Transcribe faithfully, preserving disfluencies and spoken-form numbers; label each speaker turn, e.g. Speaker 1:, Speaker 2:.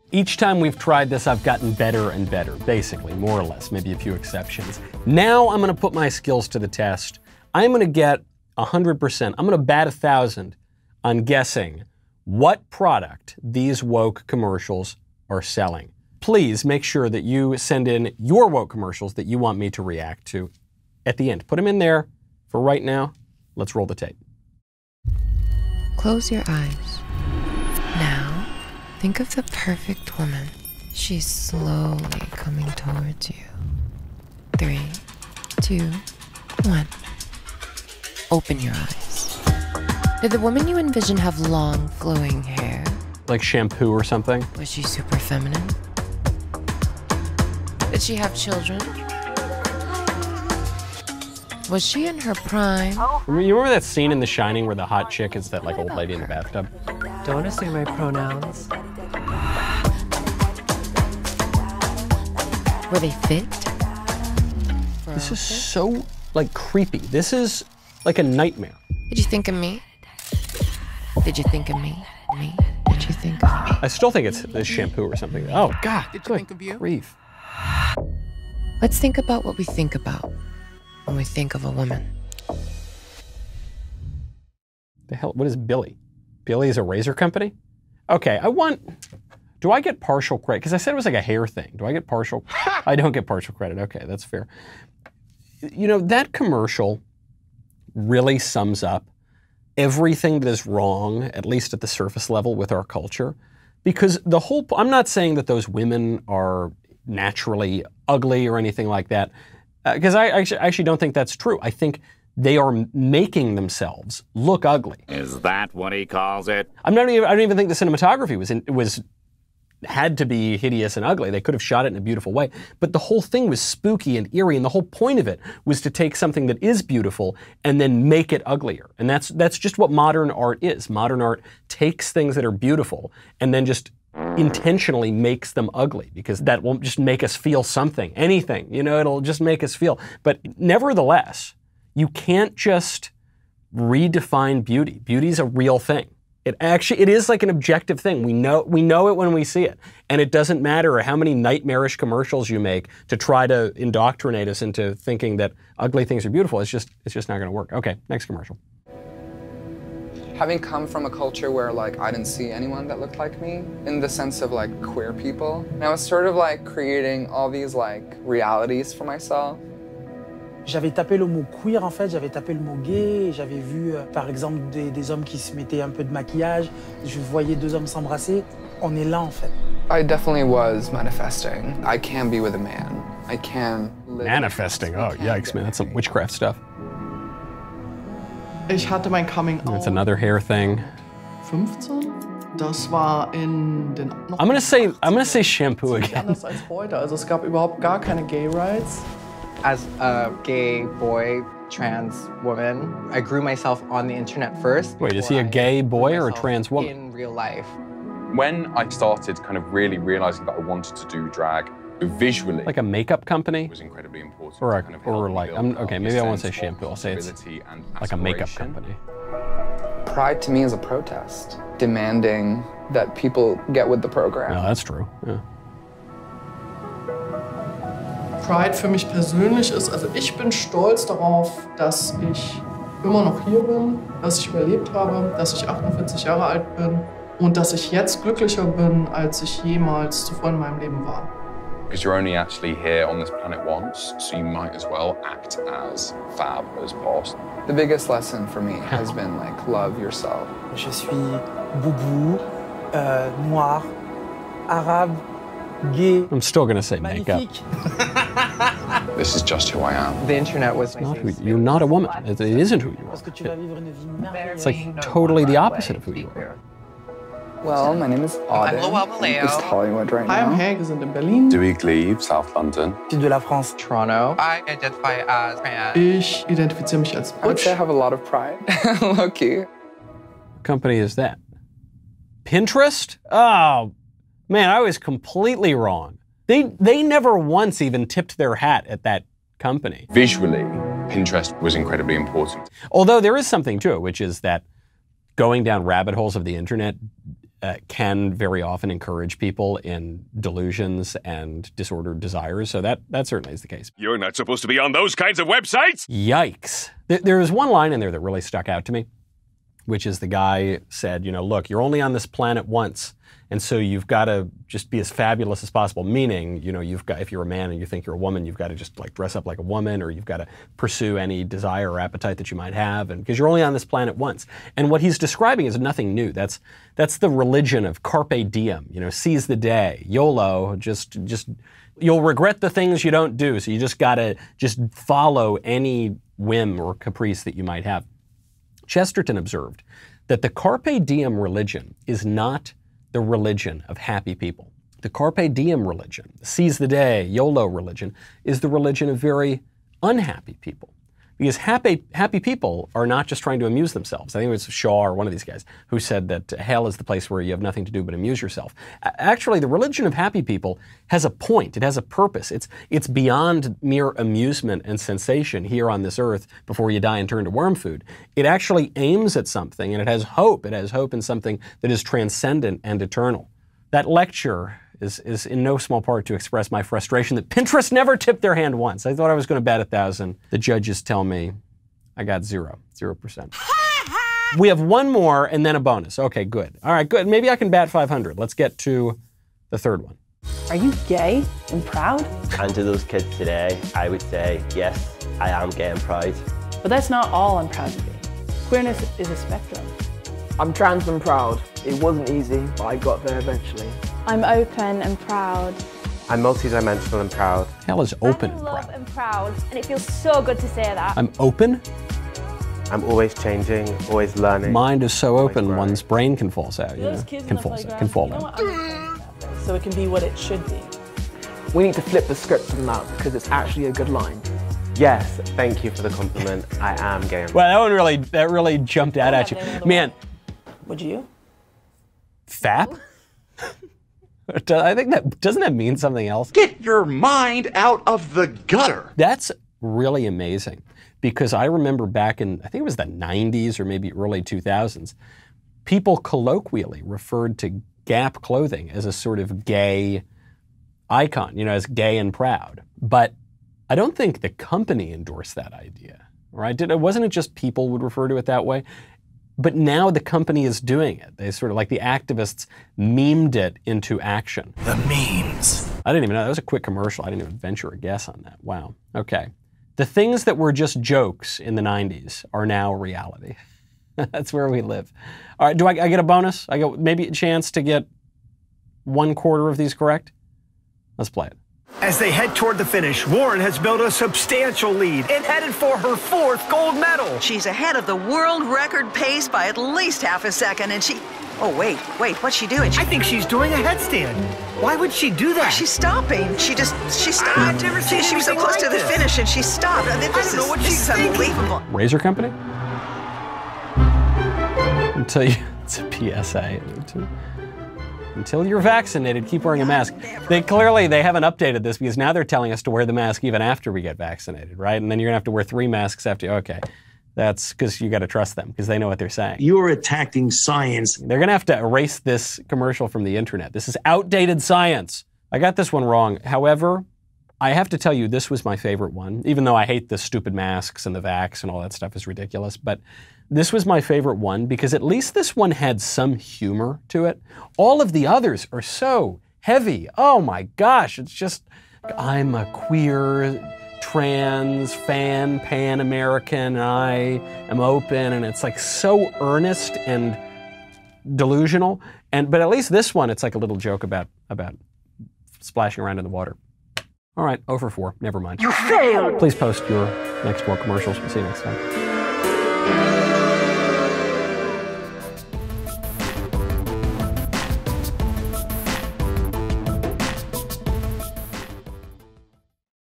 Speaker 1: Each time we've tried this, I've gotten better and better, basically, more or less, maybe a few exceptions. Now I'm gonna put my skills to the test. I'm gonna get one hundred percent. I'm gonna bat a thousand on guessing what product these woke commercials are selling. Please make sure that you send in your woke commercials that you want me to react to at the end. Put them in there. For right now, let's roll the tape.
Speaker 2: Close your eyes. Now, think of the perfect woman. She's slowly coming towards you. Three, two, one. Open your eyes. Did the woman you envision have long, flowing hair?
Speaker 1: Like shampoo or something?
Speaker 2: Was she super feminine? Did she have children? Was she in her prime?
Speaker 1: You remember that scene in The Shining where the hot chick is that like old lady in the bathtub?
Speaker 3: Don't assume my pronouns.
Speaker 2: Were they fit?
Speaker 1: This is so like creepy. This is like a nightmare.
Speaker 2: Did you think of me? Did you think of me? Me? Did you think of me?
Speaker 1: I still think it's this shampoo or something. Oh God,
Speaker 4: Did you
Speaker 1: good
Speaker 4: think of you?
Speaker 1: grief.
Speaker 2: Let's think about what we think about when we think of a woman.
Speaker 1: The hell, what is Billy? Billy is a razor company? Okay, I want, do I get partial credit? Because I said it was like a hair thing. Do I get partial? I don't get partial credit. Okay, that's fair. You know, that commercial really sums up everything that is wrong, at least at the surface level, with our culture. Because the whole, I'm not saying that those women are naturally ugly or anything like that, because uh, I actually, actually don't think that's true. I think they are making themselves look ugly.
Speaker 5: Is that what he calls it?
Speaker 1: I'm not even, I don't even think the cinematography was in, was had to be hideous and ugly. They could have shot it in a beautiful way. But the whole thing was spooky and eerie, and the whole point of it was to take something that is beautiful and then make it uglier. And that's that's just what modern art is. Modern art takes things that are beautiful and then just intentionally makes them ugly, because that won't just make us feel something, anything, you know, it'll just make us feel. But nevertheless, you can't just redefine beauty. Beauty's a real thing. It actually, it is like an objective thing. We know, we know it when we see it. And it doesn't matter how many nightmarish commercials you make to try to indoctrinate us into thinking that ugly things are beautiful. It's just, it's just not gonna work. Okay, next commercial.
Speaker 4: Having come from a culture where like I didn't see anyone that looked like me, in the sense of like queer people, and I was sort of like creating all these like realities for myself.
Speaker 6: J'avais tapé le mot queer en fait, j'avais tapé le mot gay, j'avais vu euh, par exemple des, des hommes qui se mettaient un peu de maquillage, je voyais deux hommes s'embrasser, on est là en fait.
Speaker 4: I definitely was manifesting. I can be with a man. I can live.
Speaker 1: Manifesting, oh yikes man, that's some witchcraft stuff.
Speaker 3: Ich hatte mein Coming Out.
Speaker 1: That's another hair thing.
Speaker 3: fünfzehn. Das war in den.
Speaker 1: I'm gonna say, I'm gonna say shampoo again.
Speaker 3: Anders als heute. Also es gab überhaupt gar keine Gay Rights.
Speaker 7: As a gay boy, trans woman, I grew myself on the internet first.
Speaker 1: Wait, is he a gay boy or a trans woman?
Speaker 7: In real life.
Speaker 8: When I started kind of really realizing that I wanted to do drag visually,
Speaker 1: Like a makeup company?
Speaker 8: was incredibly important.
Speaker 1: Or, a,
Speaker 8: to kind of
Speaker 1: or
Speaker 8: help me
Speaker 1: like,
Speaker 8: build
Speaker 1: I'm,
Speaker 8: up
Speaker 1: okay,
Speaker 8: a
Speaker 1: maybe I won't say
Speaker 8: sense
Speaker 1: shampoo,
Speaker 8: of
Speaker 1: I'll say it's
Speaker 8: possibility and
Speaker 1: like a makeup
Speaker 8: aspiration.
Speaker 1: company.
Speaker 4: Pride to me is a protest, demanding that people get with the program.
Speaker 1: No, that's true, yeah.
Speaker 3: Pride für mich persönlich ist, also ich bin stolz darauf, dass ich immer noch hier bin, dass ich überlebt habe, dass ich achtundvierzig Jahre alt bin und dass ich jetzt glücklicher bin, als ich jemals zuvor in meinem Leben war.
Speaker 8: Because you're only actually here on this planet once, so you might as well act as fab as possible.
Speaker 4: The biggest lesson for me has been like, love yourself.
Speaker 6: Je suis boubou, euh, noir, arabe, gay.
Speaker 1: I'm still gonna say makeup.
Speaker 6: Magnifique.
Speaker 8: This is just who I am.
Speaker 7: The internet was my
Speaker 1: Not
Speaker 7: safe
Speaker 1: who,
Speaker 7: space.
Speaker 1: you're not a woman. It, it isn't who you
Speaker 6: Parce que tu
Speaker 1: are.
Speaker 6: vas vivre une vie merveilleuse.
Speaker 1: It's like totally the opposite of who you are.
Speaker 4: Well, my name is Auden.
Speaker 9: Lowell Maleo.
Speaker 4: East Hollywood right
Speaker 3: Hi, I'm
Speaker 4: now.
Speaker 3: Hank, wir sind in Berlin.
Speaker 8: Dewey Glebe, South London.
Speaker 6: Sud de la France.
Speaker 7: Toronto.
Speaker 9: I identify as trans.
Speaker 3: Ich identifiziere mich als
Speaker 4: I would
Speaker 3: Butch.
Speaker 4: say I have a lot of pride. Low-key.
Speaker 1: What company is that? Pinterest? Oh, man, I was completely wrong. They, they never once even tipped their hat at that company.
Speaker 8: Visually, Pinterest was incredibly important.
Speaker 1: Although there is something to it, which is that going down rabbit holes of the internet uh, can very often encourage people in delusions and disordered desires. So that, that certainly is the case.
Speaker 10: You're not supposed to be on those kinds of websites.
Speaker 1: Yikes. There, there was one line in there that really stuck out to me, which is the guy said, you know, look, you're only on this planet once. And so you've got to just be as fabulous as possible, meaning, you know, you've got, if you're a man and you think you're a woman, you've got to just like dress up like a woman, or you've got to pursue any desire or appetite that you might have, and because you're only on this planet once. And what he's describing is nothing new. That's that's the religion of carpe diem, you know, seize the day, YOLO, just just you'll regret the things you don't do. So you just got to just follow any whim or caprice that you might have. Chesterton observed that the carpe diem religion is not the religion of happy people. The carpe diem religion, seize the day, YOLO religion, is the religion of very unhappy people. Because happy, happy people are not just trying to amuse themselves. I think it was Shaw or one of these guys who said that hell is the place where you have nothing to do but amuse yourself. Actually, the religion of happy people has a point. It has a purpose. It's, it's beyond mere amusement and sensation here on this earth before you die and turn to worm food. It actually aims at something, and it has hope. It has hope in something that is transcendent and eternal. That lecture is, is in no small part to express my frustration that Pinterest never tipped their hand once. I thought I was going to bat a thousand. The judges tell me I got zero, zero percent. We have one more and then a bonus. Okay, good. All right, good. Maybe I can bat five hundred. Let's get to the third one.
Speaker 11: Are you gay and proud?
Speaker 12: And to those kids today, I would say, yes, I am gay and proud.
Speaker 11: But that's not all I'm proud to be. Queerness is a spectrum.
Speaker 13: I'm trans and proud. It wasn't easy, but I got there eventually.
Speaker 14: I'm open and proud.
Speaker 12: I'm multidimensional and proud.
Speaker 1: Hell is open and
Speaker 14: love
Speaker 1: proud.
Speaker 14: and proud, and it feels so good to say that.
Speaker 1: I'm open?
Speaker 12: I'm always changing, always learning.
Speaker 1: Mind is so open, one's brain can fall out. You
Speaker 11: Those
Speaker 1: know?
Speaker 11: kids
Speaker 1: Can
Speaker 11: in the
Speaker 1: fall out.
Speaker 11: playground,
Speaker 1: Can fall
Speaker 11: you know
Speaker 1: out.
Speaker 11: what? I'm just saying that, so it can be what it should be.
Speaker 13: We need to flip the script on that because it's actually a good line.
Speaker 12: Yes, thank you for the compliment. I am gay and proud.
Speaker 1: Well, that one really, that really jumped out at you. Man.
Speaker 11: Would you?
Speaker 1: Fap? I think that, doesn't that mean something else?
Speaker 10: Get your mind out of the gutter.
Speaker 1: That's really amazing, because I remember back in, I think it was the nineties or maybe early two thousands, people colloquially referred to Gap clothing as a sort of gay icon, you know, as gay and proud. But I don't think the company endorsed that idea, right? Did, wasn't it just people would refer to it that way? But now the company is doing it. They sort of, like the activists, memed it into action.
Speaker 15: The memes.
Speaker 1: I didn't even know. That was a quick commercial. I didn't even venture a guess on that. Wow. Okay. The things that were just jokes in the nineties are now reality. That's where we live. All right, do I, I get a bonus? I get maybe a chance to get one quarter of these correct? Let's play it.
Speaker 15: As they head toward the finish, Warren has built a substantial lead and headed for her fourth gold medal.
Speaker 16: She's ahead of the world record pace by at least half a second, and she... Oh, wait, wait, what's she doing? She...
Speaker 15: I think she's doing a headstand. Why would she do that?
Speaker 16: She's stopping. She just... She stopped.
Speaker 15: I've never seen
Speaker 16: she, she was so close
Speaker 15: like
Speaker 16: to the
Speaker 15: this.
Speaker 16: finish, and she stopped. This
Speaker 15: I don't
Speaker 16: is,
Speaker 15: know what
Speaker 16: this
Speaker 15: she's
Speaker 16: is
Speaker 15: thinking.
Speaker 16: unbelievable.
Speaker 1: Razor Company? Until you... It's a P S A. Until you're vaccinated, keep wearing a mask. They clearly, they haven't updated this because now they're telling us to wear the mask even after we get vaccinated, right? And then you're gonna have to wear three masks after, okay. That's because you gotta trust them because they know what they're saying.
Speaker 15: You're attacking science.
Speaker 1: They're gonna have to erase this commercial from the internet. This is outdated science. I got this one wrong. However, I have to tell you, this was my favorite one, even though I hate the stupid masks and the vax and all that stuff is ridiculous. But this was my favorite one because at least this one had some humor to it. All of the others are so heavy. Oh my gosh, it's just, I'm a queer, trans, fan, pan-American, and I am open, and it's like so earnest and delusional. And but at least this one, it's like a little joke about, about splashing around in the water. All right, oh for four, never mind.
Speaker 15: You failed!
Speaker 1: Please post your next four commercials. We'll see you next time.